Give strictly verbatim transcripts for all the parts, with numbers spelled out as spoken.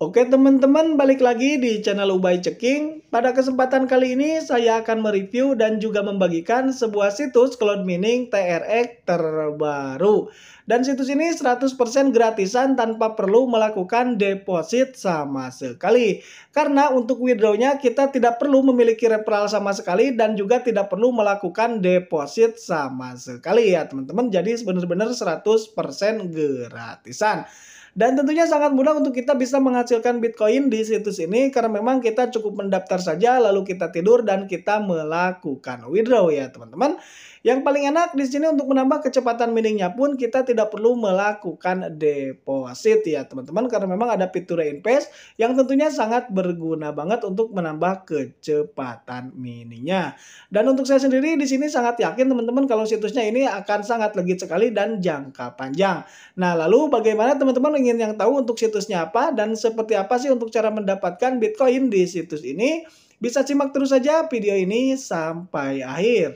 Oke teman-teman, balik lagi di channel Ubay Ceking. Pada kesempatan kali ini saya akan mereview dan juga membagikan sebuah situs cloud mining T R X terbaru. Dan situs ini seratus persen gratisan tanpa perlu melakukan deposit sama sekali. Karena untuk withdraw-nya kita tidak perlu memiliki referral sama sekali dan juga tidak perlu melakukan deposit sama sekali ya teman-teman. Jadi benar-benar seratus persen gratisan. Dan tentunya sangat mudah untuk kita bisa menghasilkan Bitcoin di situs ini karena memang kita cukup mendaftar saja lalu kita tidur dan kita melakukan withdraw ya teman-teman. Yang paling enak di sini untuk menambah kecepatan miningnya pun kita tidak perlu melakukan deposit ya teman-teman karena memang ada fitur reinvest yang tentunya sangat berguna banget untuk menambah kecepatan miningnya. Dan untuk saya sendiri di sini sangat yakin teman-teman kalau situsnya ini akan sangat legit sekali dan jangka panjang. Nah, lalu bagaimana teman-teman ingin yang tahu untuk situsnya apa dan seperti apa sih untuk cara mendapatkan Bitcoin di situs ini? Bisa simak terus saja video ini sampai akhir.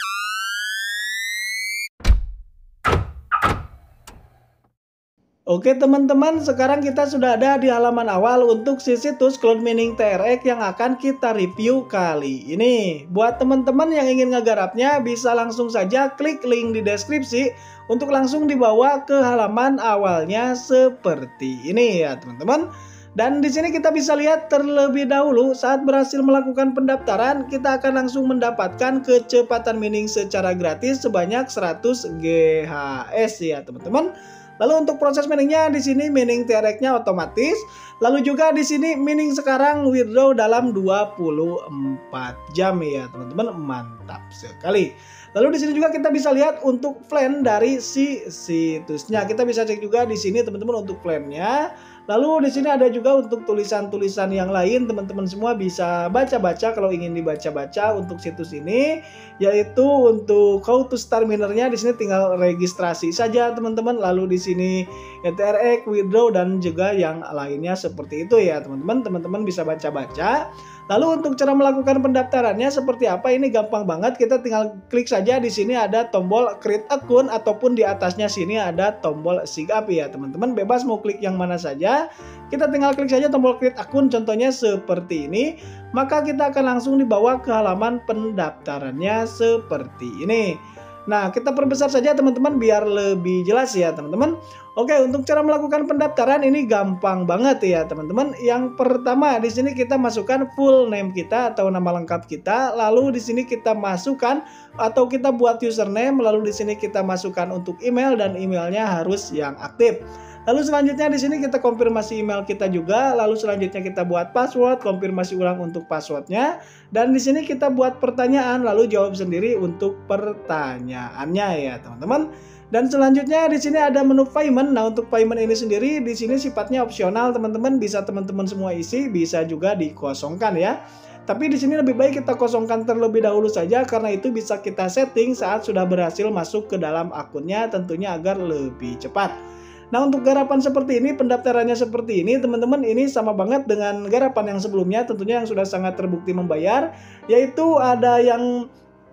Oke teman-teman, sekarang kita sudah ada di halaman awal untuk si situs cloud mining T R X yang akan kita review kali ini. Buat teman-teman yang ingin ngegarapnya bisa langsung saja klik link di deskripsi untuk langsung dibawa ke halaman awalnya seperti ini ya teman-teman. Dan di sini kita bisa lihat terlebih dahulu saat berhasil melakukan pendaftaran kita akan langsung mendapatkan kecepatan mining secara gratis sebanyak seratus G H S ya teman-teman. Lalu untuk proses miningnya di sini mining T R X-nya otomatis. Lalu juga di sini mining sekarang withdraw dalam dua puluh empat jam ya teman-teman, mantap sekali. Lalu di sini juga kita bisa lihat untuk plan dari si situsnya. Kita bisa cek juga di sini teman-teman untuk plannya. Lalu di sini ada juga untuk tulisan-tulisan yang lain, teman-teman semua bisa baca-baca kalau ingin dibaca-baca untuk situs ini, yaitu untuk how to start minernya di sini tinggal registrasi saja teman-teman. Lalu di sini T R X, withdraw dan juga yang lainnya seperti itu ya teman-teman. Teman-teman bisa baca-baca. Lalu untuk cara melakukan pendaftarannya seperti apa? Ini gampang banget. Kita tinggal klik saja di sini ada tombol create akun ataupun di atasnya sini ada tombol sign up ya teman-teman. Bebas mau klik yang mana saja. Kita tinggal klik saja tombol create akun contohnya seperti ini. Maka kita akan langsung dibawa ke halaman pendaftarannya seperti ini. Nah, kita perbesar saja teman-teman biar lebih jelas ya teman-teman. Oke, untuk cara melakukan pendaftaran ini gampang banget ya teman-teman. Yang pertama di sini kita masukkan full name kita atau nama lengkap kita. Lalu di sini kita masukkan atau kita buat username. Lalu di sini kita masukkan untuk email dan emailnya harus yang aktif. Lalu selanjutnya di sini kita konfirmasi email kita juga. Lalu selanjutnya kita buat password, konfirmasi ulang untuk passwordnya. Dan di sini kita buat pertanyaan, lalu jawab sendiri untuk pertanyaannya ya teman-teman. Dan selanjutnya di sini ada menu payment. Nah untuk payment ini sendiri di sini sifatnya opsional teman-teman. Bisa teman-teman semua isi, bisa juga dikosongkan ya. Tapi di sini lebih baik kita kosongkan terlebih dahulu saja karena itu bisa kita setting saat sudah berhasil masuk ke dalam akunnya tentunya agar lebih cepat. Nah untuk garapan seperti ini, pendaftarannya seperti ini teman-teman, ini sama banget dengan garapan yang sebelumnya tentunya yang sudah sangat terbukti membayar, yaitu ada yang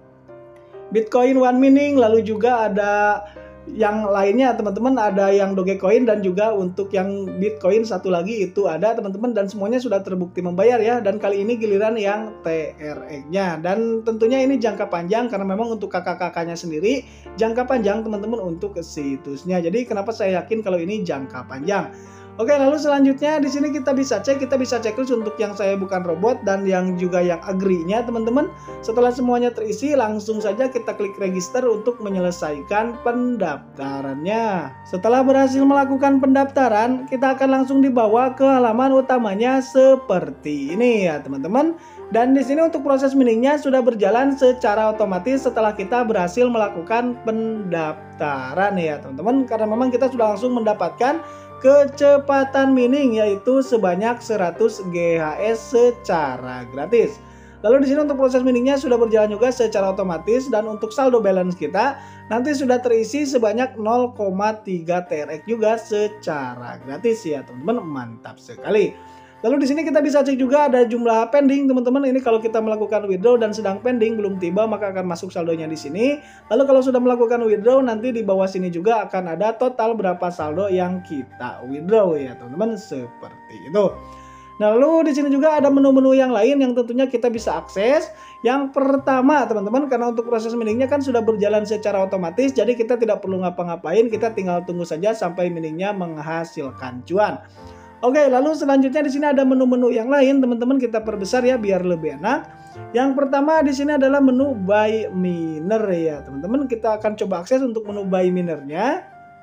Bitcoin One Mining, lalu juga ada yang lainnya teman-teman, ada yang Dogecoin dan juga untuk yang Bitcoin satu lagi itu ada teman-teman, dan semuanya sudah terbukti membayar ya. Dan kali ini giliran yang T R X-nya, dan tentunya ini jangka panjang karena memang untuk kakak-kakaknya sendiri jangka panjang teman-teman untuk situsnya. Jadi kenapa saya yakin kalau ini jangka panjang. Oke, lalu selanjutnya di sini kita bisa cek, kita bisa checklist untuk yang saya bukan robot dan yang juga yang agree-nya teman-teman. Setelah semuanya terisi, langsung saja kita klik register untuk menyelesaikan pendaftarannya. Setelah berhasil melakukan pendaftaran, kita akan langsung dibawa ke halaman utamanya seperti ini ya teman-teman. Dan di sini untuk proses miningnya sudah berjalan secara otomatis setelah kita berhasil melakukan pendaftaran ya teman-teman. Karena memang kita sudah langsung mendapatkan kecepatan mining yaitu sebanyak seratus G H S secara gratis. Lalu di sini untuk proses miningnya sudah berjalan juga secara otomatis dan untuk saldo balance kita nanti sudah terisi sebanyak nol koma tiga T R X juga secara gratis ya teman-teman, mantap sekali. Lalu di sini kita bisa cek juga ada jumlah pending teman-teman. Ini kalau kita melakukan withdraw dan sedang pending belum tiba maka akan masuk saldonya di sini. Lalu kalau sudah melakukan withdraw nanti di bawah sini juga akan ada total berapa saldo yang kita withdraw ya teman-teman, seperti itu. Nah, lalu di sini juga ada menu-menu yang lain yang tentunya kita bisa akses. Yang pertama teman-teman, karena untuk proses miningnya kan sudah berjalan secara otomatis, jadi kita tidak perlu ngapa-ngapain, kita tinggal tunggu saja sampai miningnya menghasilkan cuan. Oke, lalu selanjutnya di sini ada menu-menu yang lain teman-teman, kita perbesar ya biar lebih enak. Yang pertama di sini adalah menu buy miner ya teman-teman, kita akan coba akses untuk menu buy minernya.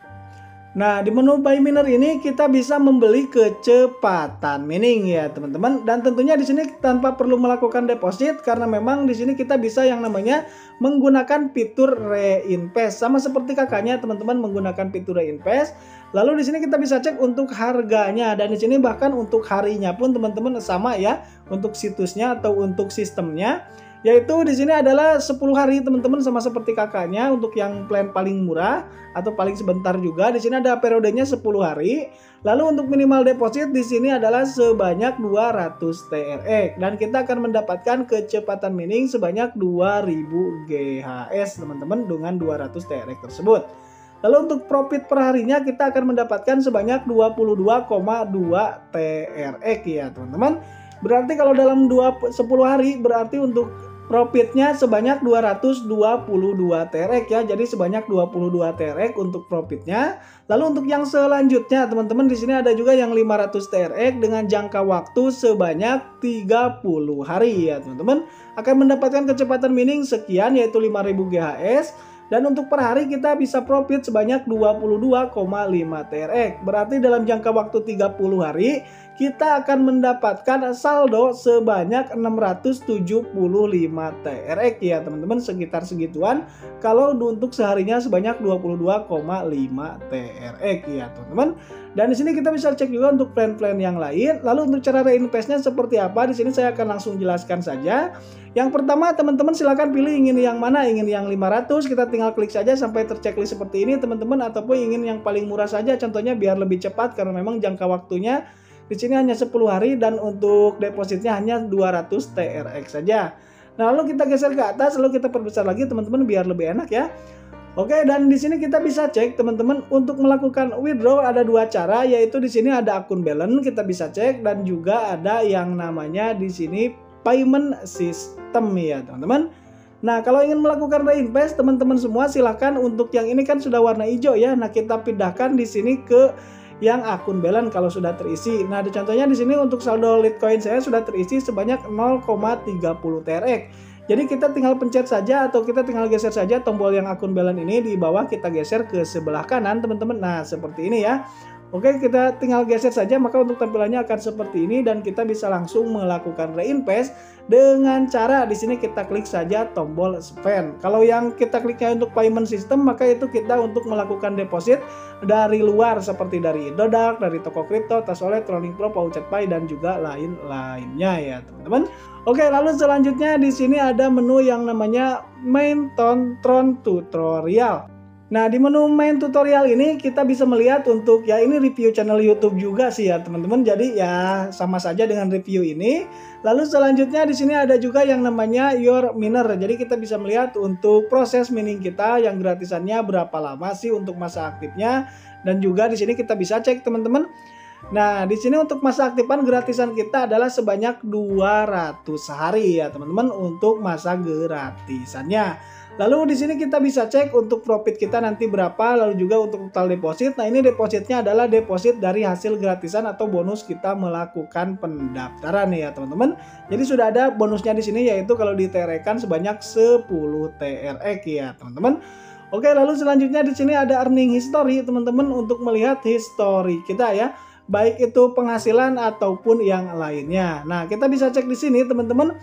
Nah, di menu buy miner ini kita bisa membeli kecepatan mining ya teman-teman, dan tentunya di sini tanpa perlu melakukan deposit karena memang di sini kita bisa yang namanya menggunakan fitur reinvest sama seperti kakaknya teman-teman menggunakan fitur reinvest. Lalu di sini kita bisa cek untuk harganya, dan di sini bahkan untuk harinya pun teman-teman sama ya untuk situsnya atau untuk sistemnya. Yaitu di sini adalah sepuluh hari teman-teman, sama seperti kakaknya untuk yang plan paling murah atau paling sebentar juga. Di sini ada periodenya sepuluh hari. Lalu untuk minimal deposit di sini adalah sebanyak dua ratus T R X dan kita akan mendapatkan kecepatan mining sebanyak dua ribu G H S teman-teman dengan dua ratus T R X tersebut. Lalu untuk profit per harinya kita akan mendapatkan sebanyak dua puluh dua koma dua T R X ya teman-teman. Berarti kalau dalam sepuluh hari berarti untuk profitnya sebanyak dua ratus dua puluh dua T R X ya. Jadi sebanyak dua puluh dua T R X untuk profitnya. Lalu untuk yang selanjutnya teman-teman di sini ada juga yang lima ratus T R X dengan jangka waktu sebanyak tiga puluh hari ya teman-teman. Akan mendapatkan kecepatan mining sekian yaitu lima ribu G H S. Dan untuk per hari kita bisa profit sebanyak dua puluh dua koma lima T R X. Berarti dalam jangka waktu tiga puluh hari kita akan mendapatkan saldo sebanyak enam ratus tujuh puluh lima T R X ya teman-teman, sekitar segituan. Kalau untuk seharinya sebanyak dua puluh dua koma lima T R X ya teman-teman. Dan di sini kita bisa cek juga untuk plan-plan yang lain. Lalu untuk cara reinvestnya seperti apa? Di sini saya akan langsung jelaskan saja. Yang pertama teman-teman silahkan pilih ingin yang mana, ingin yang lima ratus, kita tinggal klik saja sampai terchecklist seperti ini teman-teman, ataupun ingin yang paling murah saja contohnya biar lebih cepat karena memang jangka waktunya di sini hanya sepuluh hari dan untuk depositnya hanya dua ratus T R X saja. Nah, lalu kita geser ke atas lalu kita perbesar lagi teman-teman biar lebih enak ya. Oke, dan di sini kita bisa cek teman-teman untuk melakukan withdraw ada dua cara, yaitu di sini ada akun balance kita bisa cek dan juga ada yang namanya di sini payment system ya teman-teman. Nah, kalau ingin melakukan reinvest teman-teman semua silahkan untuk yang ini kan sudah warna hijau ya. Nah, kita pindahkan di sini ke yang akun balance kalau sudah terisi. Nah, di contohnya di sini untuk saldo Litecoin saya sudah terisi sebanyak nol koma tiga nol T R X. Jadi kita tinggal pencet saja atau kita tinggal geser saja tombol yang akun balance ini di bawah, kita geser ke sebelah kanan teman-teman. Nah, seperti ini ya. Oke, kita tinggal geser saja maka untuk tampilannya akan seperti ini dan kita bisa langsung melakukan reinvest dengan cara di sini kita klik saja tombol spend. Kalau yang kita kliknya untuk payment system maka itu kita untuk melakukan deposit dari luar seperti dari Indodax, dari toko kripto, Tasoled, Tronic Pro, Pouchetpay dan juga lain-lainnya ya teman-teman. Oke, lalu selanjutnya di sini ada menu yang namanya Main Tron Tutorial. Nah, di menu main tutorial ini kita bisa melihat untuk ya ini review channel YouTube juga sih ya teman-teman. Jadi ya sama saja dengan review ini. Lalu selanjutnya di sini ada juga yang namanya Your Miner. Jadi kita bisa melihat untuk proses mining kita yang gratisannya berapa lama sih untuk masa aktifnya, dan juga di sini kita bisa cek teman-teman. Nah, di sini untuk masa aktifan gratisan kita adalah sebanyak dua ratus hari ya teman-teman untuk masa gratisannya. Lalu di sini kita bisa cek untuk profit kita nanti berapa, lalu juga untuk total deposit. Nah, ini depositnya adalah deposit dari hasil gratisan atau bonus kita melakukan pendaftaran ya teman-teman. Jadi sudah ada bonusnya di sini yaitu kalau di T R X-kan sebanyak sepuluh T R X ya teman-teman. Oke, lalu selanjutnya di sini ada earning history teman-teman untuk melihat history kita ya, baik itu penghasilan ataupun yang lainnya. Nah, kita bisa cek di sini teman-teman.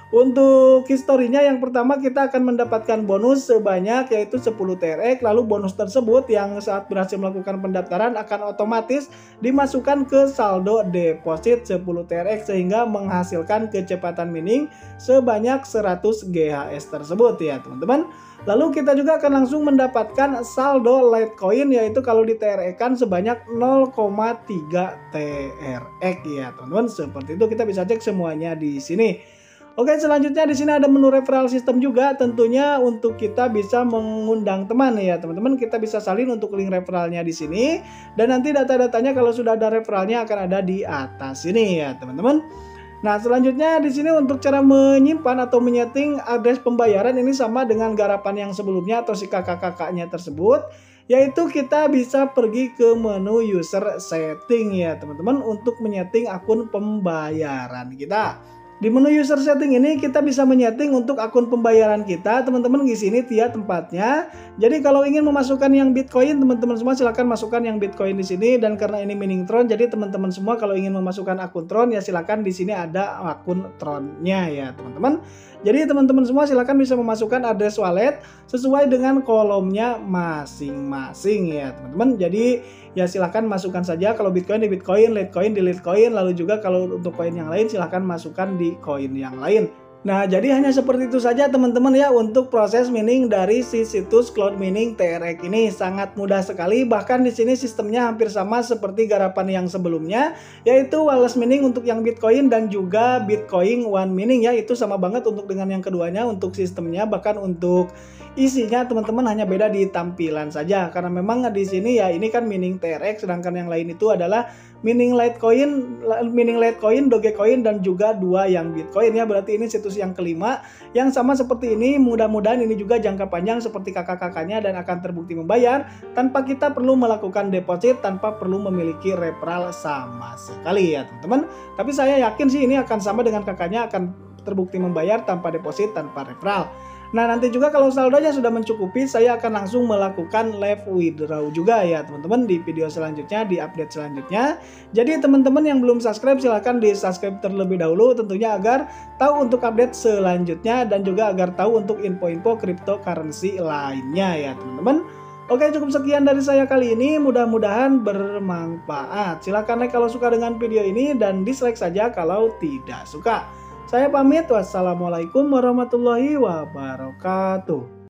Untuk historinya yang pertama kita akan mendapatkan bonus sebanyak yaitu sepuluh T R X, lalu bonus tersebut yang saat berhasil melakukan pendaftaran akan otomatis dimasukkan ke saldo deposit sepuluh T R X sehingga menghasilkan kecepatan mining sebanyak seratus G H S tersebut ya teman-teman. Lalu kita juga akan langsung mendapatkan saldo Litecoin yaitu kalau di T R X kan sebanyak nol koma tiga T R X ya teman-teman. Seperti itu kita bisa cek semuanya di sini. Oke, selanjutnya di sini ada menu referral system juga, tentunya untuk kita bisa mengundang teman ya teman-teman. Kita bisa salin untuk link referralnya di sini dan nanti data-datanya kalau sudah ada referralnya akan ada di atas sini ya teman-teman. Nah, selanjutnya di sini untuk cara menyimpan atau menyeting address pembayaran ini sama dengan garapan yang sebelumnya atau si kakak-kakaknya tersebut, yaitu kita bisa pergi ke menu user setting ya teman-teman untuk menyeting akun pembayaran kita. Di menu user setting ini kita bisa menyeting untuk akun pembayaran kita, teman-teman. Di sini dia tempatnya. Jadi kalau ingin memasukkan yang Bitcoin, teman-teman semua silahkan masukkan yang Bitcoin di sini. Dan karena ini mining Tron, jadi teman-teman semua kalau ingin memasukkan akun Tron ya silahkan di sini ada akun Tronnya ya teman-teman. Jadi teman-teman semua silahkan bisa memasukkan address wallet sesuai dengan kolomnya masing-masing ya teman-teman. Jadi ya silahkan masukkan saja kalau Bitcoin di Bitcoin, Litecoin di Litecoin, lalu juga kalau untuk koin yang lain silahkan masukkan di koin yang lain. Nah, jadi hanya seperti itu saja teman-teman ya untuk proses mining dari si situs Cloud Mining T R X ini. Sangat mudah sekali, bahkan di sini sistemnya hampir sama seperti garapan yang sebelumnya, yaitu wireless mining untuk yang Bitcoin dan juga Bitcoin One Mining ya. Itu sama banget untuk dengan yang keduanya untuk sistemnya, bahkan untuk isinya teman-teman hanya beda di tampilan saja. Karena memang di sini ya ini kan mining T R X, sedangkan yang lain itu adalah mining Litecoin, mining Litecoin, Dogecoin dan juga dua yang Bitcoin ya. Berarti ini situs yang kelima yang sama seperti ini. Mudah-mudahan ini juga jangka panjang seperti kakak-kakaknya dan akan terbukti membayar tanpa kita perlu melakukan deposit, tanpa perlu memiliki referral sama sekali ya teman-teman. Tapi saya yakin sih ini akan sama dengan kakaknya, akan terbukti membayar tanpa deposit, tanpa referral. Nah, nanti juga kalau saldonya sudah mencukupi, saya akan langsung melakukan live withdraw juga ya teman-teman di video selanjutnya, di update selanjutnya. Jadi teman-teman yang belum subscribe silahkan di subscribe terlebih dahulu tentunya agar tahu untuk update selanjutnya dan juga agar tahu untuk info-info cryptocurrency lainnya ya teman-teman. Oke, cukup sekian dari saya kali ini, mudah-mudahan bermanfaat. Silahkan like kalau suka dengan video ini dan dislike saja kalau tidak suka. Saya pamit, wassalamualaikum warahmatullahi wabarakatuh.